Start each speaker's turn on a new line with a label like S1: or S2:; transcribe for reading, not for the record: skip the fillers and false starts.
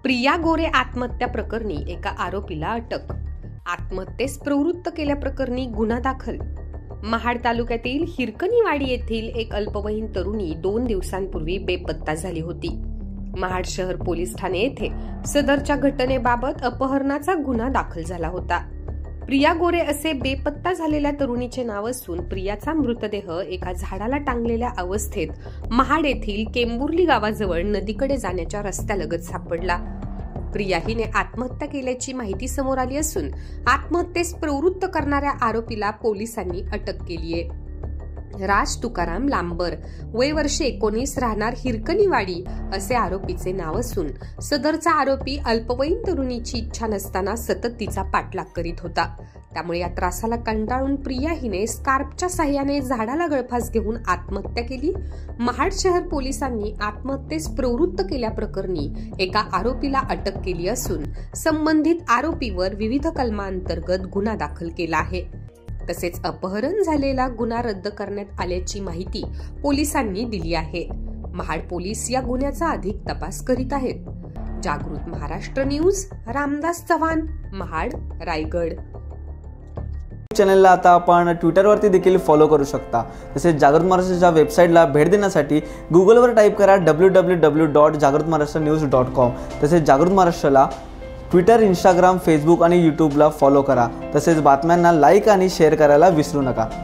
S1: प्रिया गोरे आत्महत्या प्रकरणी एका आरोपीला अटक. आत्महत्येस प्रवृत्त केल्याप्रकरणी गुन्हा दाखल. महाड तालुक्यातील हिरकणीवाडी येथील एक अल्पवयीन तरुणी 2 दिवसांपूर्वी बेपत्ता झाली होती. महाड शहर पोलीस ठाणे येथे सदरच्या घटनेबाबत अपहरणाचा गुन्हा दाखल झाला होता. प्रिया गोरे असे बेपत्ता झालेल्या तरुणीचे नाव असून प्रियाचा मृतदेह एका झाडाला टांगलेल्या अवस्थेत महाड येथील केंबुर्ली गावाजवळ नदीकडे जाण्याच्या रस्त्यालगत सापडला. प्रिया हिने आत्महत्या केल्याची माहिती समोर आली असून आत्महत्येस प्रवृत्त करणाऱ्या आरोपीला पोलिसांनी अटक केली आहे. राज तुकाराम लांबर, वय वर्ष 19, राहणार हिरकणीवाडी असे आरोपीचे नाव असून सदरचा आरोपी अल्पवयीन तरुणीची इच्छा नसताना सतत तिचा पाठलाग करीत होता. त्यामुळे या त्रासाला कंटाळून प्रिया हिने स्कार्फच्या साह्याने झाडाला गळफास घेऊन आत्महत्या केली. महाड शहर पोलिसांनी आत्महत्येस प्रवृत्त केल्याप्रकरणी एका आरोपीला अटक केली असून संबंधित आरोपीवर विविध कलमांतर्गत गुन्हा दाखल केला आहे. तसेच अपहरण झालेला गुन्हा रद्द करण्यात आल्याची माहिती पोलिसांनी दिली आहे. महाड पोलीस या गुन्ह्याचा अधिक तपास करीत आहेत. जागृत महाराष्ट्र न्यूज, रामदास चव्हाण, महाड, रायगड.
S2: चॅनलला आता आपण ट्विटरवरती देखील फॉलो करू शकता. तसेच जागृत महाराष्ट्राच्या वेबसाईटला भेट देण्यासाठी गुगलवर टाईप करा www.jagrutmaharashtranews.com. तसेच जागृत महाराष्ट्राला ट्विटर, इंस्टाग्राम, फेसबुक आणि यूट्यूबला फॉलो करा. तसेच बातम्यांना लाईक आणि शेअर करायला विसरू नका.